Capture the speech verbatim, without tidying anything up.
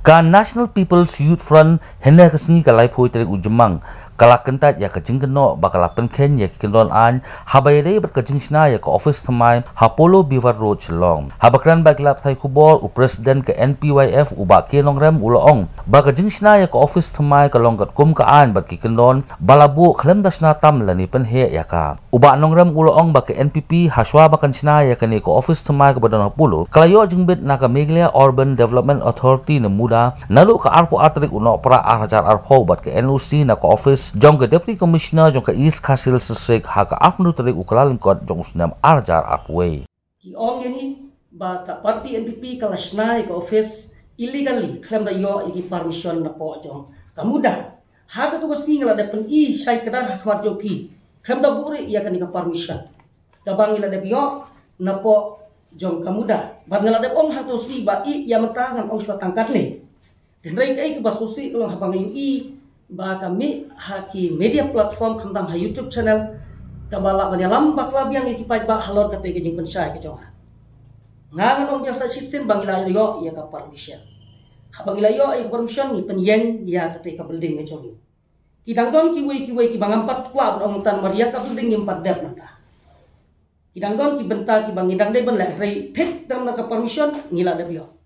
Ka National People's Youth Front hendak kesengi kalai poi terik ujemang kala kentat ya kejing keno bakal penken ya kendon an habayre ber kejing sna ya ke office thamai Apollo Beaver Road Chelong habakran ba klap thai khubol u president ke N P Y F u ba ke longrem ulong ba kejing sna ya ke office thamai ka longkat kum ka an bat ki kendon balabu khlem dasna tam lani pen he ya ka u ba longrem ulong ba ke N P P haswa ba kan sna ya ke ni ke office thamai ka badan Apollo kalayo jingbet na ka Meghalaya Urban Development Authority na muda nalu ka arpo atrik uno pra arajar arpo bat ke N O C na ka office jong ke Deputy Commissioner jong ke East Khasil Sesek haka afnu terik ukalaling kot jong usnam arjar arpwe ki ong yani ba ka parti N P P kala snai ka office illegally claim da yo iki permission na po jong kamuda haka tu single da pen i sai kadar hakwar joki claim da buri ya kan ka permission da bangila da yo na po jong kamuda bangila da ong hatu si ba i ya matangan ong swa tangkat ni dan rai kai ke basusi ulang habang i ba kami haki media platform khamdam ha YouTube channel kabala banya lambak labiang ikipai ba halor kate kejing pensai kejonga ngangan ong biasa sistem bangila yo ya ka permission habangila yo ai permission ni penyeng ya kate ka building kejongi kidang don kiwe kiwe ki bangampat kwa ong tan maria ka building ni empat dep nata kidang don ki benta ki bangidang de ben la rei tek dam na ka permission ngila de bio